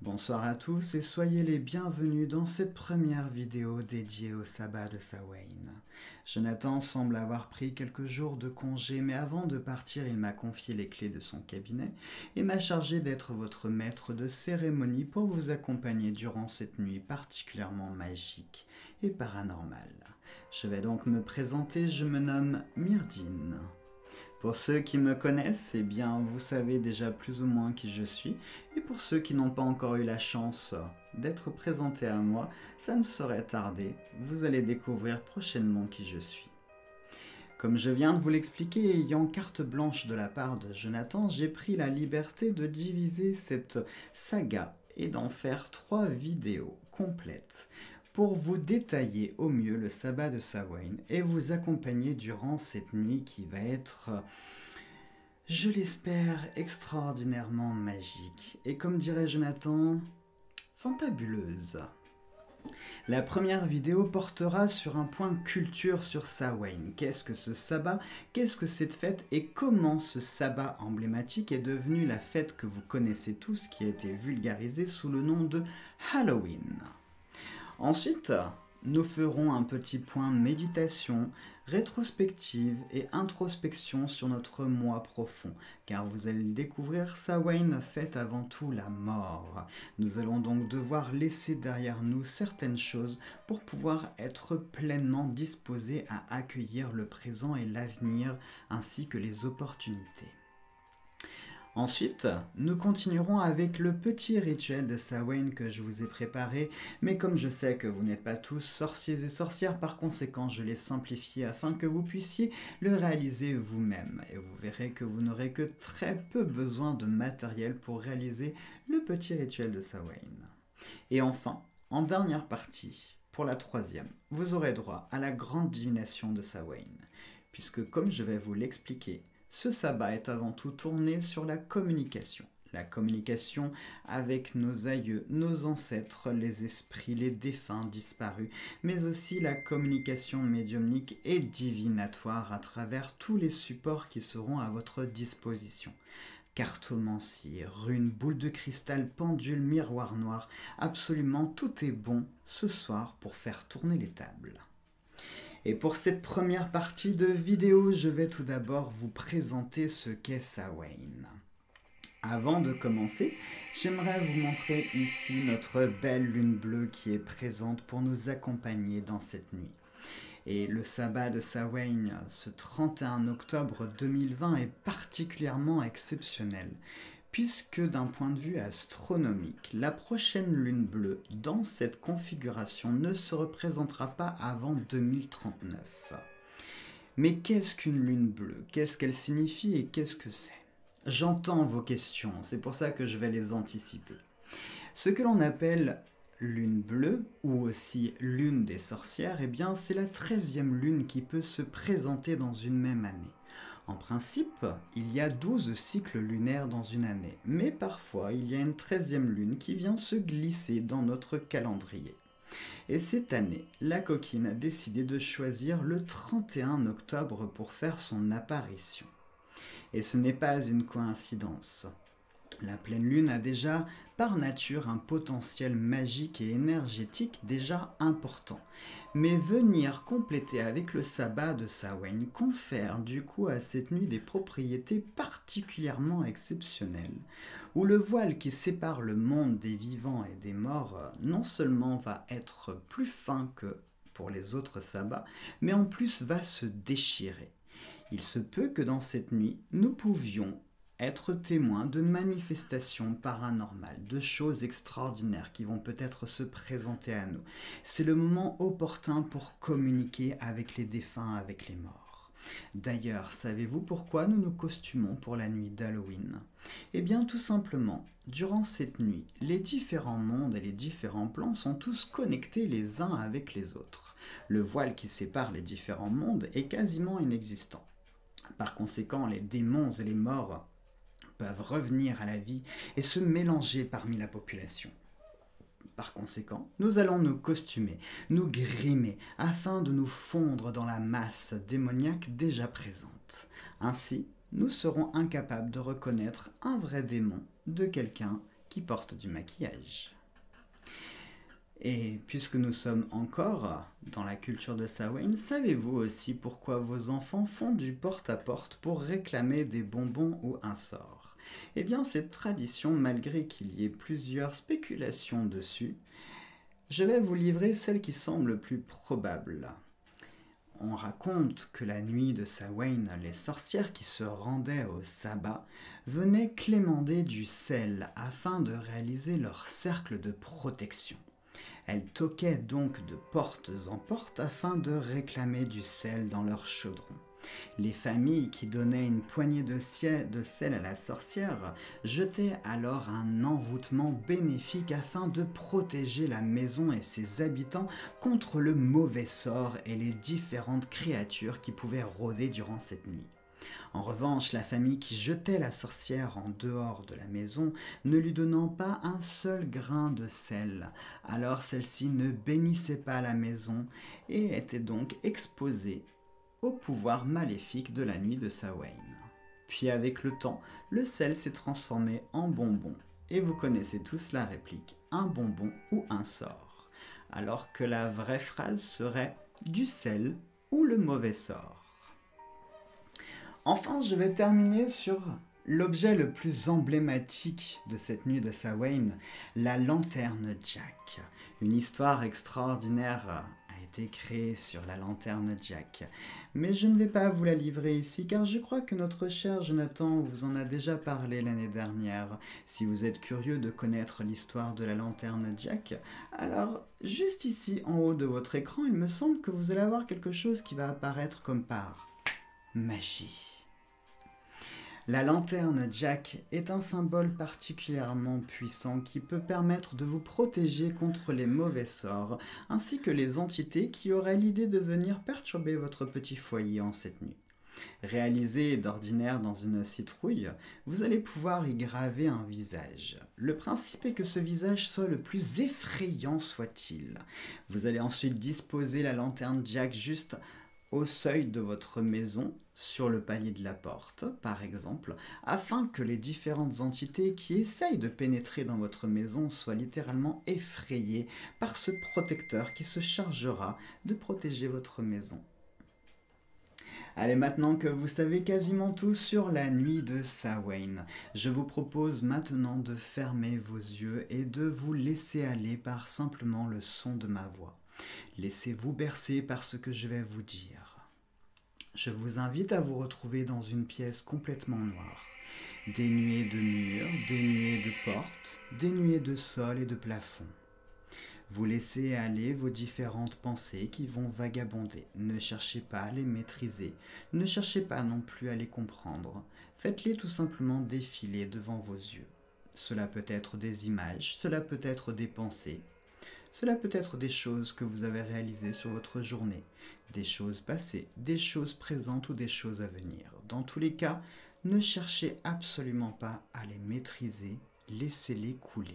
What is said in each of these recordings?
Bonsoir à tous et soyez les bienvenus dans cette première vidéo dédiée au sabbat de Samhain. Jonathan semble avoir pris quelques jours de congé, mais avant de partir, il m'a confié les clés de son cabinet et m'a chargé d'être votre maître de cérémonie pour vous accompagner durant cette nuit particulièrement magique et paranormale. Je vais donc me présenter, je me nomme Myrdine. Pour ceux qui me connaissent, eh bien, vous savez déjà plus ou moins qui je suis. Et pour ceux qui n'ont pas encore eu la chance d'être présentés à moi, ça ne saurait tarder. Vous allez découvrir prochainement qui je suis. Comme je viens de vous l'expliquer, ayant carte blanche de la part de Jonathan, j'ai pris la liberté de diviser cette saga et d'en faire 3 vidéos complètes pour vous détailler au mieux le sabbat de Samhain et vous accompagner durant cette nuit qui va être, je l'espère, extraordinairement magique et, comme dirait Jonathan, fantabuleuse. La première vidéo portera sur un point culture sur Samhain. Qu'est-ce que ce sabbat? Qu'est-ce que cette fête? Et comment ce sabbat emblématique est devenu la fête que vous connaissez tous, qui a été vulgarisée sous le nom de Halloween. Ensuite, nous ferons un petit point méditation, rétrospective et introspection sur notre moi profond, car vous allez le découvrir, Samhain fête avant tout la mort. Nous allons donc devoir laisser derrière nous certaines choses pour pouvoir être pleinement disposés à accueillir le présent et l'avenir, ainsi que les opportunités. Ensuite, nous continuerons avec le petit rituel de Samhain que je vous ai préparé, mais comme je sais que vous n'êtes pas tous sorciers et sorcières, par conséquent je l'ai simplifié afin que vous puissiez le réaliser vous-même. Et vous verrez que vous n'aurez que très peu besoin de matériel pour réaliser le petit rituel de Samhain. Et enfin, en dernière partie, pour la 3e, vous aurez droit à la grande divination de Samhain, puisque comme je vais vous l'expliquer, ce sabbat est avant tout tourné sur la communication. La communication avec nos aïeux, nos ancêtres, les esprits, les défunts disparus, mais aussi la communication médiumnique et divinatoire à travers tous les supports qui seront à votre disposition. Cartomancie, runes, boules de cristal, pendules, miroirs noirs, absolument tout est bon ce soir pour faire tourner les tables. Et pour cette première partie de vidéo, je vais tout d'abord vous présenter ce qu'est Samhain. Avant de commencer, j'aimerais vous montrer ici notre belle lune bleue qui est présente pour nous accompagner dans cette nuit. Et le sabbat de Samhain, ce 31 octobre 2020, est particulièrement exceptionnel, puisque d'un point de vue astronomique, la prochaine lune bleue dans cette configuration ne se représentera pas avant 2039. Mais qu'est-ce qu'une lune bleue? Qu'est-ce qu'elle signifie et qu'est-ce que c'est? J'entends vos questions, c'est pour ça que je vais les anticiper. Ce que l'on appelle lune bleue, ou aussi lune des sorcières, eh bien c'est la 13e lune qui peut se présenter dans une même année. En principe, il y a 12 cycles lunaires dans une année, mais parfois il y a une 13e lune qui vient se glisser dans notre calendrier. Et cette année, la coquine a décidé de choisir le 31 octobre pour faire son apparition. Et ce n'est pas une coïncidence. La pleine lune a déjà, par nature, un potentiel magique et énergétique déjà important. Mais venir compléter avec le sabbat de Samhain confère du coup à cette nuit des propriétés particulièrement exceptionnelles, où le voile qui sépare le monde des vivants et des morts non seulement va être plus fin que pour les autres sabbats, mais en plus va se déchirer. Il se peut que dans cette nuit, nous pouvions être témoins de manifestations paranormales, de choses extraordinaires qui vont peut-être se présenter à nous. C'est le moment opportun pour communiquer avec les défunts, avec les morts. D'ailleurs, savez-vous pourquoi nous nous costumons pour la nuit d'Halloween? Eh bien, tout simplement, durant cette nuit, les différents mondes et les différents plans sont tous connectés les uns avec les autres. Le voile qui sépare les différents mondes est quasiment inexistant. Par conséquent, les démons et les morts peuvent revenir à la vie et se mélanger parmi la population. Par conséquent, nous allons nous costumer, nous grimer, afin de nous fondre dans la masse démoniaque déjà présente. Ainsi, nous serons incapables de reconnaître un vrai démon de quelqu'un qui portent du maquillage. Et puisque nous sommes encore dans la culture de Samhain, savez-vous aussi pourquoi vos enfants font du porte-à-porte pour réclamer des bonbons ou un sort? Eh bien, cette tradition, malgré qu'il y ait plusieurs spéculations dessus, je vais vous livrer celle qui semble plus probable. On raconte que la nuit de Samhain, les sorcières qui se rendaient au sabbat venaient quémander du sel afin de réaliser leur cercle de protection. Elles toquaient donc de porte en porte afin de réclamer du sel dans leur chaudron. Les familles qui donnaient une poignée de sel à la sorcière jetaient alors un envoûtement bénéfique afin de protéger la maison et ses habitants contre le mauvais sort et les différentes créatures qui pouvaient rôder durant cette nuit. En revanche, la famille qui jetait la sorcière en dehors de la maison, ne lui donnant pas un seul grain de sel, alors celle-ci ne bénissait pas la maison et était donc exposée au pouvoir maléfique de la nuit de Samhain. Puis avec le temps, le sel s'est transformé en bonbon, et vous connaissez tous la réplique « un bonbon ou un sort », alors que la vraie phrase serait « du sel ou le mauvais sort ». Enfin, je vais terminer sur l'objet le plus emblématique de cette nuit de Samhain, la lanterne Jack. Une histoire extraordinaire a été créée sur la lanterne Jack. Mais je ne vais pas vous la livrer ici car je crois que notre cher Jonathan vous en a déjà parlé l'année dernière. Si vous êtes curieux de connaître l'histoire de la lanterne Jack, alors juste ici en haut de votre écran, il me semble que vous allez avoir quelque chose qui va apparaître comme par magie. La lanterne Jack est un symbole particulièrement puissant qui peut permettre de vous protéger contre les mauvais sorts, ainsi que les entités qui auraient l'idée de venir perturber votre petit foyer en cette nuit. Réalisé d'ordinaire dans une citrouille, vous allez pouvoir y graver un visage. Le principe est que ce visage soit le plus effrayant soit-il. Vous allez ensuite disposer la lanterne Jack juste au seuil de votre maison, sur le palier de la porte, par exemple, afin que les différentes entités qui essayent de pénétrer dans votre maison soient littéralement effrayées par ce protecteur qui se chargera de protéger votre maison. Allez, maintenant que vous savez quasiment tout sur la nuit de Samhain, je vous propose maintenant de fermer vos yeux et de vous laisser aller par simplement le son de ma voix. Laissez-vous bercer par ce que je vais vous dire. Je vous invite à vous retrouver dans une pièce complètement noire, dénuée de murs, dénuée de portes, dénuée de sol et de plafond. Vous laissez aller vos différentes pensées qui vont vagabonder. Ne cherchez pas à les maîtriser, ne cherchez pas non plus à les comprendre. Faites-les tout simplement défiler devant vos yeux. Cela peut être des images, cela peut être des pensées. Cela peut être des choses que vous avez réalisées sur votre journée, des choses passées, des choses présentes ou des choses à venir. Dans tous les cas, ne cherchez absolument pas à les maîtriser, laissez-les couler.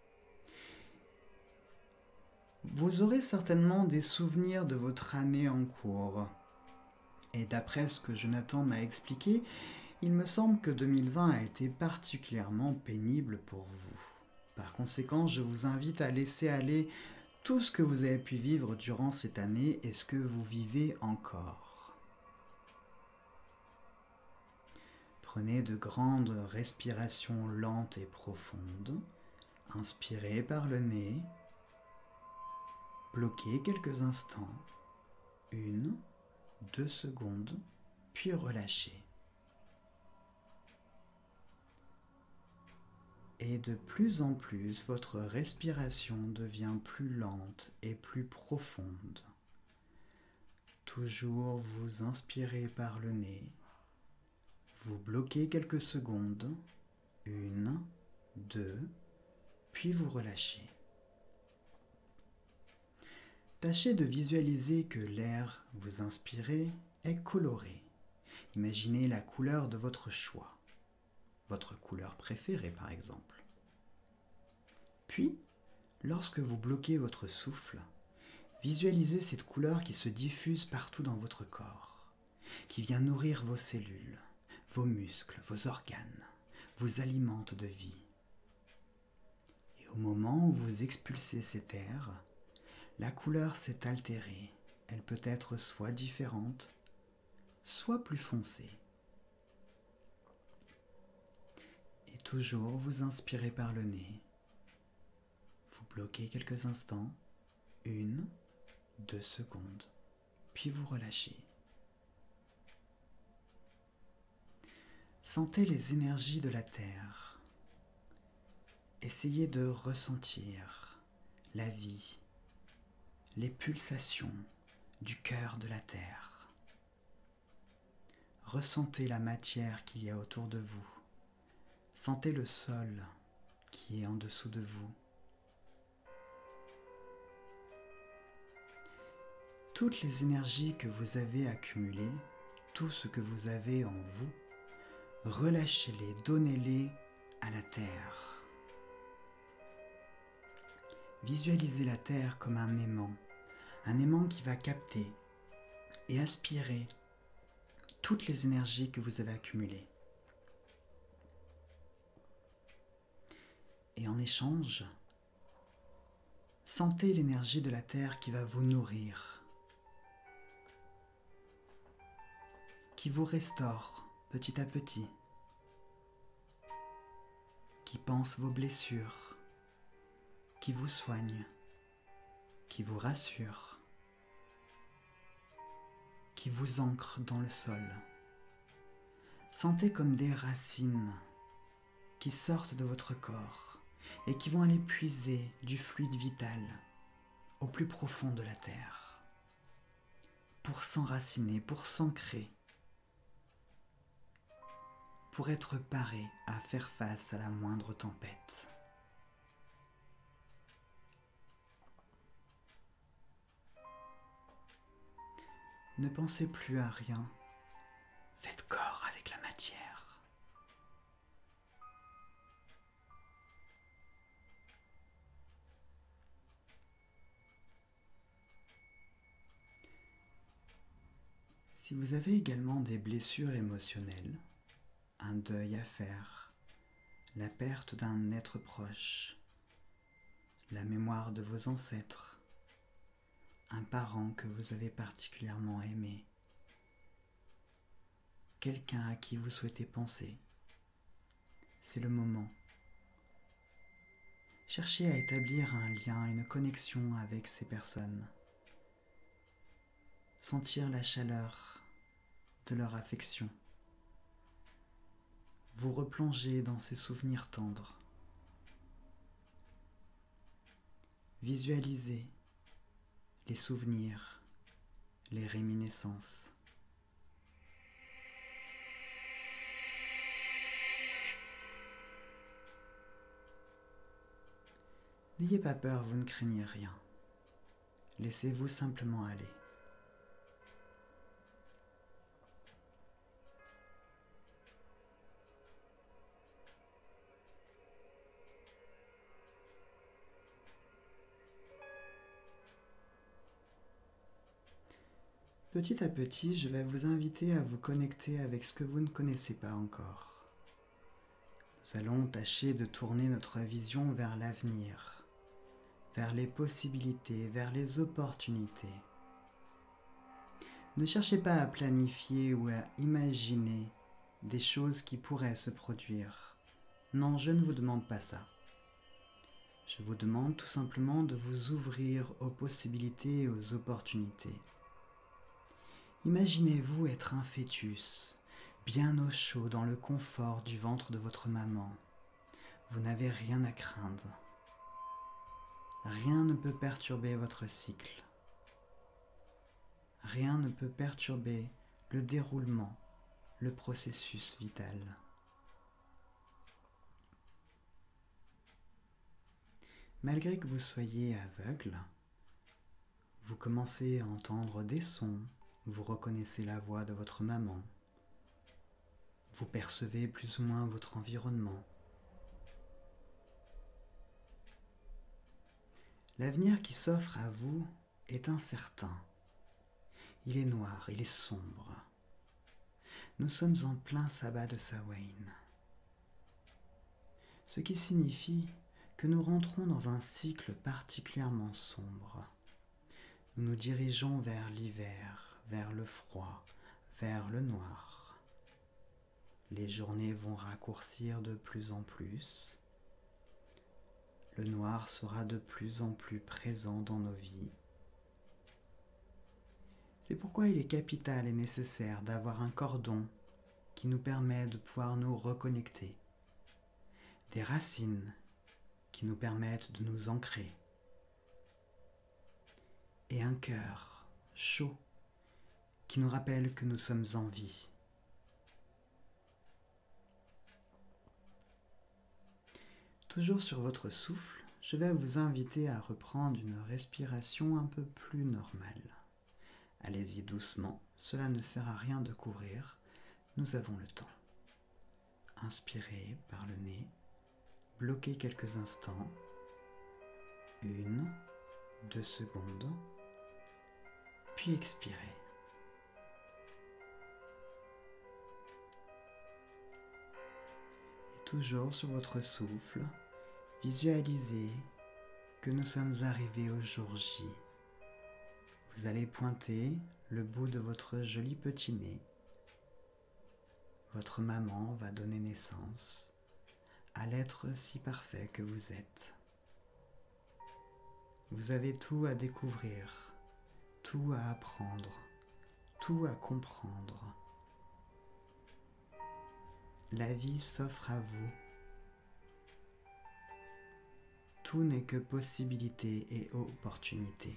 Vous aurez certainement des souvenirs de votre année en cours. Et d'après ce que Jonathan m'a expliqué, il me semble que 2020 a été particulièrement pénible pour vous. Par conséquent, je vous invite à laisser aller tout ce que vous avez pu vivre durant cette année et ce que vous vivez encore. Prenez de grandes respirations lentes et profondes. Inspirez par le nez. Bloquez quelques instants. 1, 2 secondes, puis relâchez. Et de plus en plus, votre respiration devient plus lente et plus profonde. Toujours vous inspirez par le nez. Vous bloquez quelques secondes. 1, 2, puis vous relâchez. Tâchez de visualiser que l'air que vous inspirez est coloré. Imaginez la couleur de votre choix. Votre couleur préférée par exemple. Puis, lorsque vous bloquez votre souffle, visualisez cette couleur qui se diffuse partout dans votre corps, qui vient nourrir vos cellules, vos muscles, vos organes, vous alimente de vie. au moment où vous expulsez cet air, la couleur s'est altérée. Elle peut être soit différente, soit plus foncée. Et toujours vous inspirez par le nez. Vous bloquez quelques instants, 1, 2 secondes, puis vous relâchez. Sentez les énergies de la terre. Essayez de ressentir la vie, les pulsations du cœur de la terre. Ressentez la matière qu'il y a autour de vous. Sentez le sol qui est en dessous de vous. Toutes les énergies que vous avez accumulées, tout ce que vous avez en vous, relâchez-les, donnez-les à la terre. Visualisez la terre comme un aimant qui va capter et aspirer toutes les énergies que vous avez accumulées. Et en échange, sentez l'énergie de la terre qui va vous nourrir, qui vous restaure petit à petit, qui panse vos blessures, qui vous soigne, qui vous rassure, qui vous ancre dans le sol. Sentez comme des racines qui sortent de votre corps et qui vont aller puiser du fluide vital au plus profond de la terre pour s'enraciner, pour s'ancrer, pour être paré à faire face à la moindre tempête. Ne pensez plus à rien, faites corps avec la matière. Si vous avez également des blessures émotionnelles, un deuil à faire, la perte d'un être proche, la mémoire de vos ancêtres, un parent que vous avez particulièrement aimé, quelqu'un à qui vous souhaitez penser, c'est le moment. Cherchez à établir un lien, une connexion avec ces personnes. Sentir la chaleur de leur affection. Vous replonger dans ces souvenirs tendres. Visualisez les souvenirs, les réminiscences. N'ayez pas peur, vous ne craignez rien. Laissez-vous simplement aller. Petit à petit, je vais vous inviter à vous connecter avec ce que vous ne connaissez pas encore. Nous allons tâcher de tourner notre vision vers l'avenir, vers les possibilités, vers les opportunités. Ne cherchez pas à planifier ou à imaginer des choses qui pourraient se produire. Non, je ne vous demande pas ça. Je vous demande tout simplement de vous ouvrir aux possibilités et aux opportunités. Imaginez-vous être un fœtus, bien au chaud dans le confort du ventre de votre maman. Vous n'avez rien à craindre. Rien ne peut perturber votre cycle. Rien ne peut perturber le déroulement, le processus vital. Malgré que vous soyez aveugle, vous commencez à entendre des sons. Vous reconnaissez la voix de votre maman. Vous percevez plus ou moins votre environnement. L'avenir qui s'offre à vous est incertain. Il est noir, il est sombre. Nous sommes en plein sabbat de Samhain. Ce qui signifie que nous rentrons dans un cycle particulièrement sombre. Nous nous dirigeons vers l'hiver, vers le froid, vers le noir. Les journées vont raccourcir de plus en plus. Le noir sera de plus en plus présent dans nos vies. C'est pourquoi il est capital et nécessaire d'avoir un cordon qui nous permet de pouvoir nous reconnecter, des racines qui nous permettent de nous ancrer, et un cœur chaud qui nous rappelle que nous sommes en vie. Toujours sur votre souffle, je vais vous inviter à reprendre une respiration un peu plus normale. Allez-y doucement, cela ne sert à rien de courir, nous avons le temps. Inspirez par le nez, bloquez quelques instants, 1, 2 secondes, puis expirez. Et toujours sur votre souffle, visualisez que nous sommes arrivés au jour J. Vous allez pointer le bout de votre joli petit nez. Votre maman va donner naissance à l'être si parfait que vous êtes. Vous avez tout à découvrir, tout à apprendre, tout à comprendre. La vie s'offre à vous. Tout n'est que possibilité et opportunité.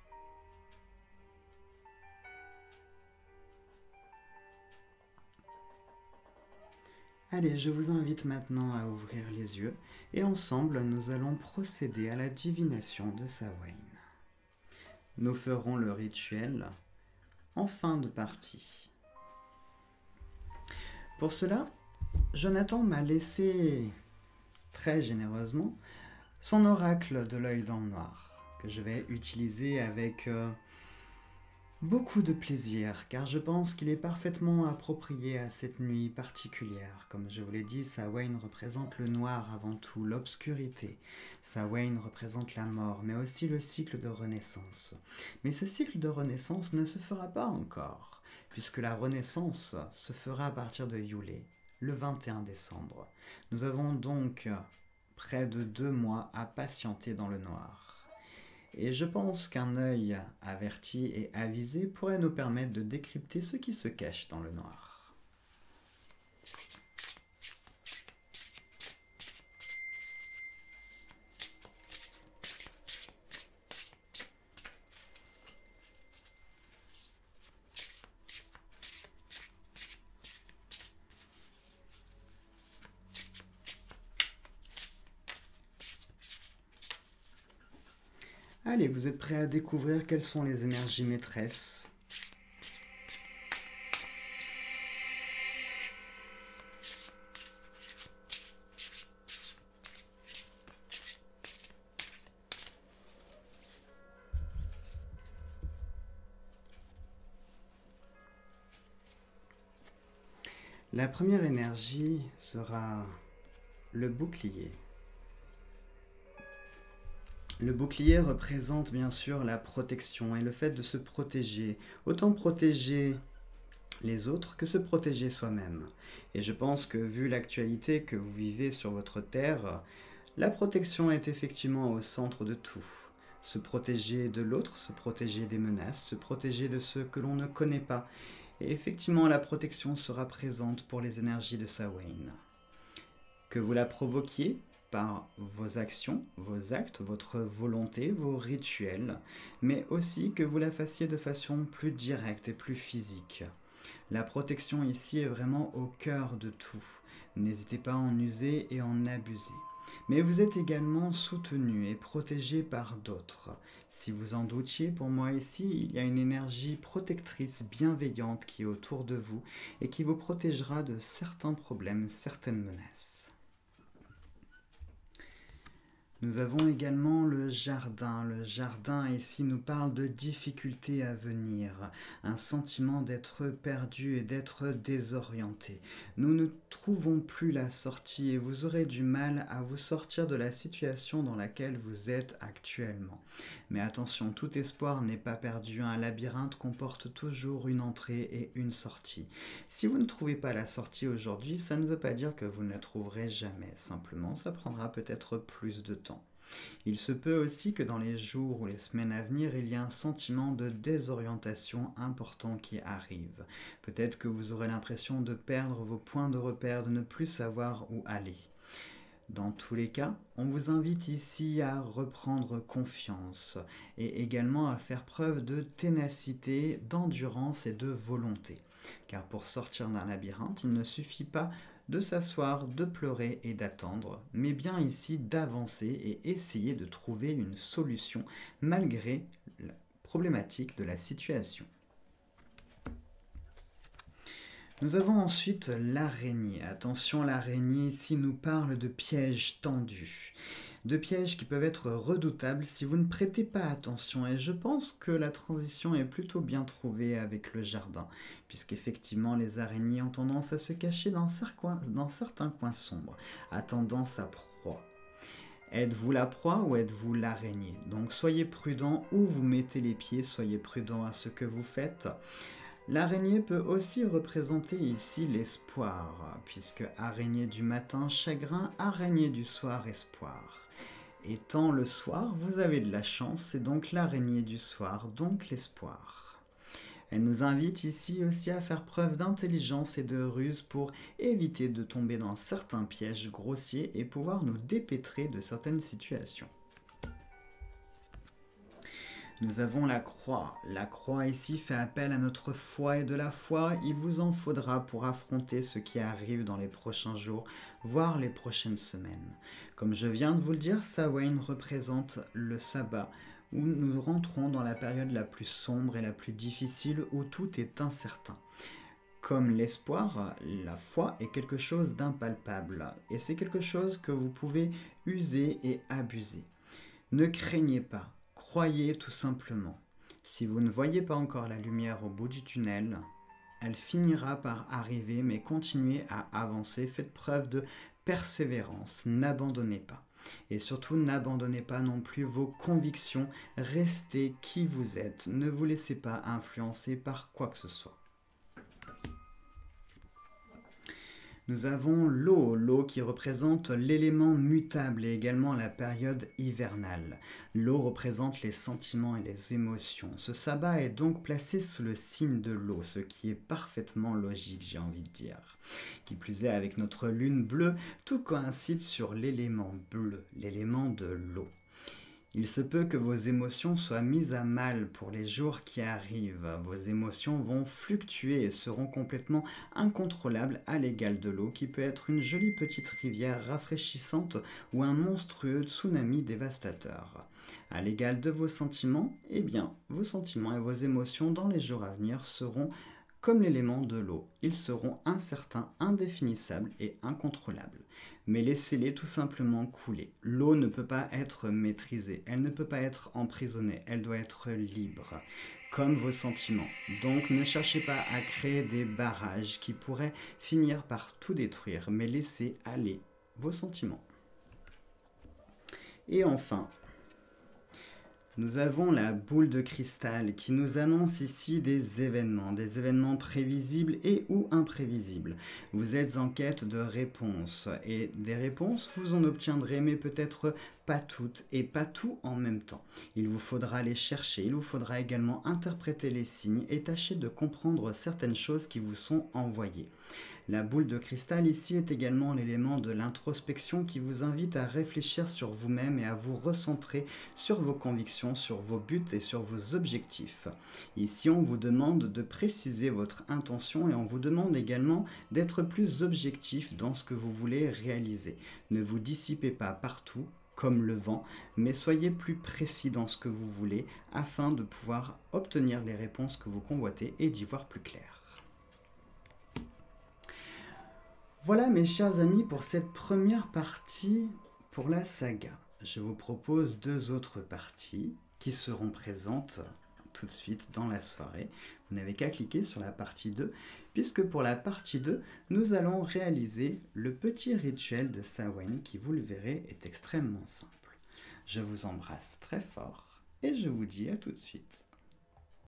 Allez, je vous invite maintenant à ouvrir les yeux et ensemble nous allons procéder à la divination de Samhain. Nous ferons le rituel en fin de partie. Pour cela, Jonathan m'a laissé très généreusement son oracle de l'œil dans le noir que je vais utiliser avec beaucoup de plaisir, car je pense qu'il est parfaitement approprié à cette nuit particulière. Comme je vous l'ai dit, Samhain représente le noir avant tout, l'obscurité. Samhain représente la mort, mais aussi le cycle de renaissance. Mais ce cycle de renaissance ne se fera pas encore, puisque la renaissance se fera à partir de Yule, le 21 décembre. Nous avons donc près de 2 mois à patienter dans le noir. Et je pense qu'un œil averti et avisé pourrait nous permettre de décrypter ce qui se cache dans le noir. Allez, vous êtes prêts à découvrir quelles sont les énergies maîtresses ? La première énergie sera le bouclier. Le bouclier représente bien sûr la protection et le fait de se protéger, autant protéger les autres que se protéger soi-même. Et je pense que vu l'actualité que vous vivez sur votre terre, la protection est effectivement au centre de tout. Se protéger de l'autre, se protéger des menaces, se protéger de ceux que l'on ne connaît pas. Et effectivement, la protection sera présente pour les énergies de Samhain. Que vous la provoquiez par vos actions, vos actes, votre volonté, vos rituels, mais aussi que vous la fassiez de façon plus directe et plus physique. La protection ici est vraiment au cœur de tout. N'hésitez pas à en user et en abuser. Mais vous êtes également soutenu et protégé par d'autres. Si vous en doutiez, pour moi ici, il y a une énergie protectrice bienveillante qui est autour de vous et qui vous protégera de certains problèmes, certaines menaces. Nous avons également le jardin. Le jardin ici nous parle de difficultés à venir, un sentiment d'être perdu et d'être désorienté. Nous ne trouvons plus la sortie et vous aurez du mal à vous sortir de la situation dans laquelle vous êtes actuellement. Mais attention, tout espoir n'est pas perdu. Un labyrinthe comporte toujours une entrée et une sortie. Si vous ne trouvez pas la sortie aujourd'hui, ça ne veut pas dire que vous ne la trouverez jamais. Simplement, ça prendra peut-être plus de temps. Il se peut aussi que dans les jours ou les semaines à venir, il y ait un sentiment de désorientation important qui arrive. Peut-être que vous aurez l'impression de perdre vos points de repère, de ne plus savoir où aller. Dans tous les cas, on vous invite ici à reprendre confiance et également à faire preuve de ténacité, d'endurance et de volonté. Car pour sortir d'un labyrinthe, il ne suffit pas de s'asseoir, de pleurer et d'attendre, mais bien ici d'avancer et essayer de trouver une solution malgré la problématique de la situation. Nous avons ensuite l'araignée. Attention, l'araignée ici nous parle de pièges tendus. De pièges qui peuvent être redoutables si vous ne prêtez pas attention. Et je pense que la transition est plutôt bien trouvée avec le jardin, puisqu'effectivement les araignées ont tendance à se cacher dans certains coins sombres, attendant sa proie. Êtes-vous la proie ou êtes-vous l'araignée? Donc soyez prudent où vous mettez les pieds, soyez prudent à ce que vous faites. L'araignée peut aussi représenter ici l'espoir, puisque araignée du matin, chagrin, araignée du soir, espoir. Étant le soir, vous avez de la chance, c'est donc l'araignée du soir, donc l'espoir. Elle nous invite ici aussi à faire preuve d'intelligence et de ruse pour éviter de tomber dans certains pièges grossiers et pouvoir nous dépêtrer de certaines situations. Nous avons la croix. La croix ici fait appel à notre foi et de la foi, il vous en faudra pour affronter ce qui arrive dans les prochains jours, voire les prochaines semaines. Comme je viens de vous le dire, Samhain représente le sabbat, où nous rentrons dans la période la plus sombre et la plus difficile, où tout est incertain. Comme l'espoir, la foi est quelque chose d'impalpable, et c'est quelque chose que vous pouvez user et abuser. Ne craignez pas. Croyez tout simplement. Si vous ne voyez pas encore la lumière au bout du tunnel, elle finira par arriver, mais continuez à avancer. Faites preuve de persévérance. N'abandonnez pas. Et surtout, n'abandonnez pas non plus vos convictions. Restez qui vous êtes. Ne vous laissez pas influencer par quoi que ce soit. Nous avons l'eau qui représente l'élément mutable et également la période hivernale. L'eau représente les sentiments et les émotions. Ce sabbat est donc placé sous le signe de l'eau, ce qui est parfaitement logique, j'ai envie de dire. Qui plus est, avec notre lune bleue, tout coïncide sur l'élément bleu, l'élément de l'eau. Il se peut que vos émotions soient mises à mal pour les jours qui arrivent. Vos émotions vont fluctuer et seront complètement incontrôlables à l'égal de l'eau, qui peut être une jolie petite rivière rafraîchissante ou un monstrueux tsunami dévastateur. À l'égal de vos sentiments, eh bien, vos sentiments et vos émotions dans les jours à venir seront comme l'élément de l'eau. Ils seront incertains, indéfinissables et incontrôlables. Mais laissez-les tout simplement couler. L'eau ne peut pas être maîtrisée, elle ne peut pas être emprisonnée, elle doit être libre, comme vos sentiments. Donc ne cherchez pas à créer des barrages qui pourraient finir par tout détruire, mais laissez aller vos sentiments. Et enfin, nous avons la boule de cristal qui nous annonce ici des événements prévisibles et ou imprévisibles. Vous êtes en quête de réponses et des réponses, vous en obtiendrez, mais peut-être pas toutes et pas tout en même temps. Il vous faudra les chercher, il vous faudra également interpréter les signes et tâcher de comprendre certaines choses qui vous sont envoyées. La boule de cristal ici est également l'élément de l'introspection qui vous invite à réfléchir sur vous-même et à vous recentrer sur vos convictions, sur vos buts et sur vos objectifs. Ici, on vous demande de préciser votre intention et on vous demande également d'être plus objectif dans ce que vous voulez réaliser. Ne vous dissipez pas partout, comme le vent, mais soyez plus précis dans ce que vous voulez afin de pouvoir obtenir les réponses que vous convoitez et d'y voir plus clair. Voilà mes chers amis pour cette première partie pour la saga. je vous propose 2 autres parties qui seront présentes tout de suite dans la soirée. Vous n'avez qu'à cliquer sur la partie 2, puisque pour la partie 2, nous allons réaliser le petit rituel de Samhain qui, vous le verrez, est extrêmement simple. Je vous embrasse très fort et je vous dis à tout de suite.